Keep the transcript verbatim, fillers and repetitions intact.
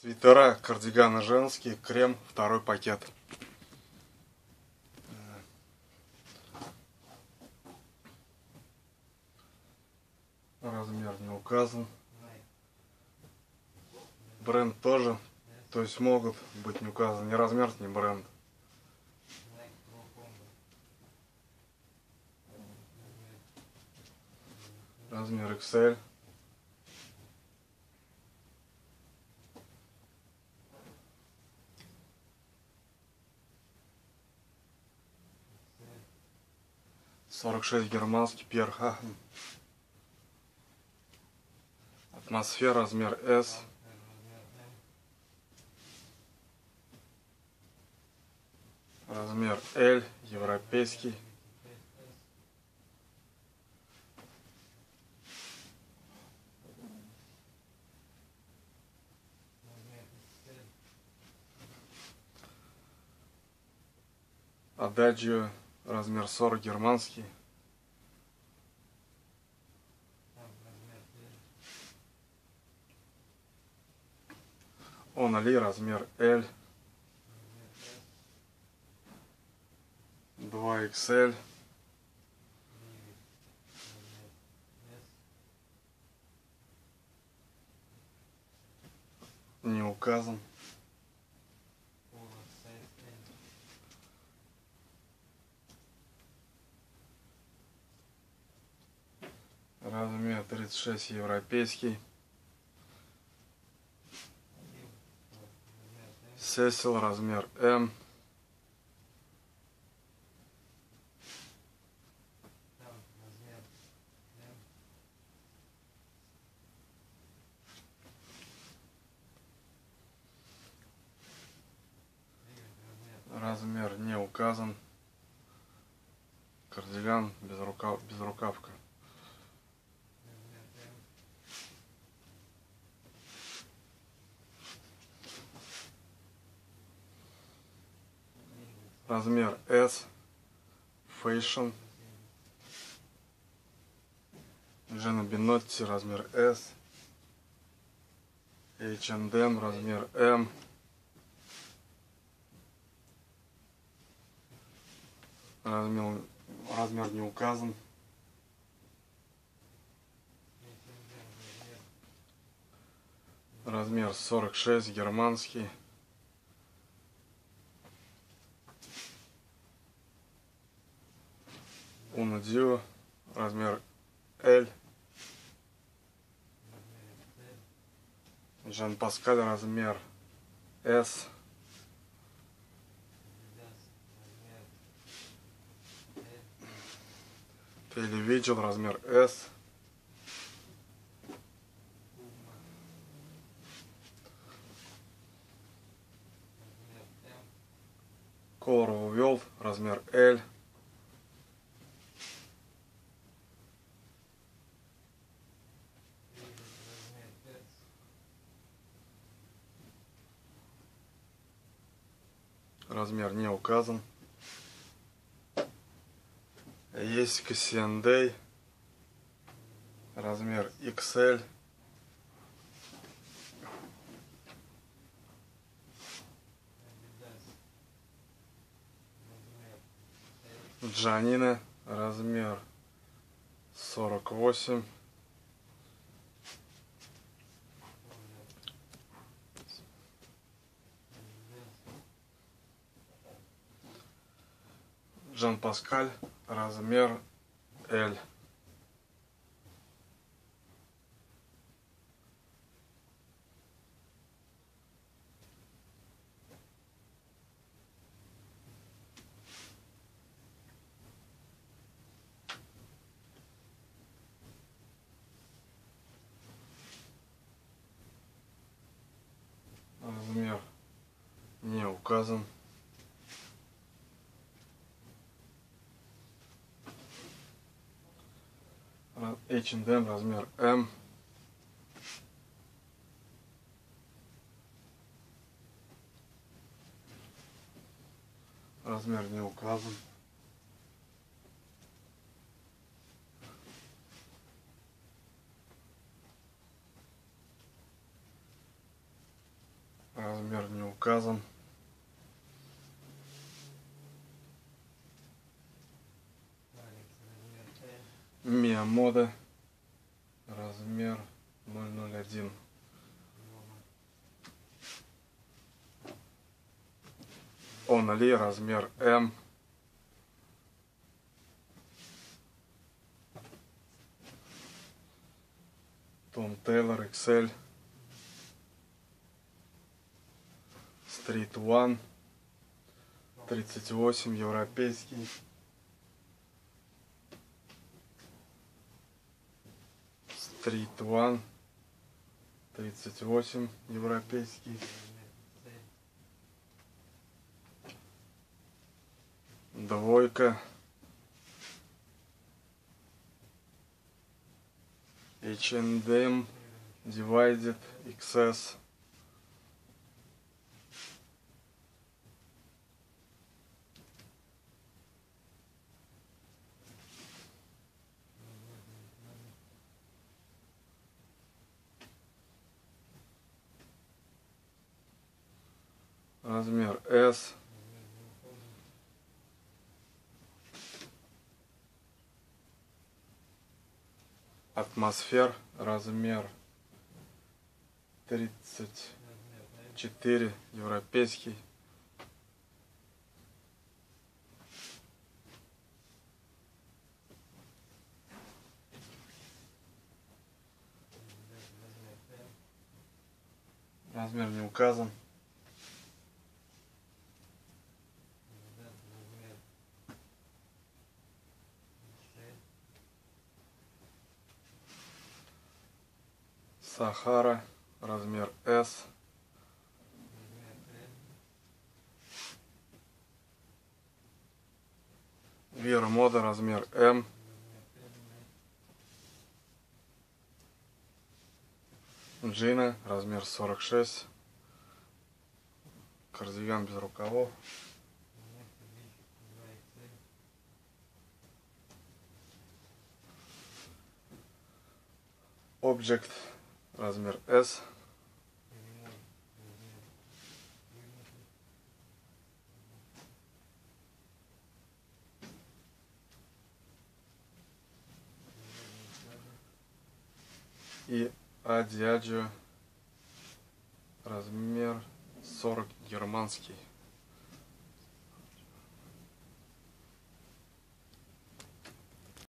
Свитера, кардиганы женские, крем, второй пакет. Размер не указан. Бренд тоже, то есть могут быть не указан ни размер, ни бренд. Размер икс эль. сорок шесть германский, Пьер Хахн. Атмосфера, размер эс. Размер эль, европейский. Ададжио, размер сорок, германский. Онали, размер эль. два икс эль. Не указан. Размер тридцать шесть, европейский. Сесил, размер эм. Размер не указан. Кардиган без рукав, без рукавка. Размер эс. Фэйшн. Джена Бинотти, размер эс. эйч энд эм, размер эм. Размер, размер не указан. Размер сорок шесть, германский. Уно Дио, размер эль. Жан Паскаль, размер эс. Телевидел, размер эс. Колор Ввел, размер эль. Размер не указан. Есть Кассиандей, размер икс эль. Джанина, размер сорок восемь. Жан Паскаль, размер эль. Размер не указан. эйч энд эм, размер эм. Размер не указан. Размер не указан. Миа Мода. Размер ноль ноль один. Онли. Размер М. Том Тейлор икс эль. Street One. тридцать восемь. Европейский. Street One. тридцать восемь. Европейский. Двойка. эйч энд эм Divided икс эс. Размер S. Атмосфер. Размер тридцать четыре. Европейский. Размер не указан. Сахара. Размер S. Вера Мода. Размер М. Джина. Размер сорок шесть. Кардиган без рукавов. Object. Размер S. И Адиаджио. Размер сорок. Германский.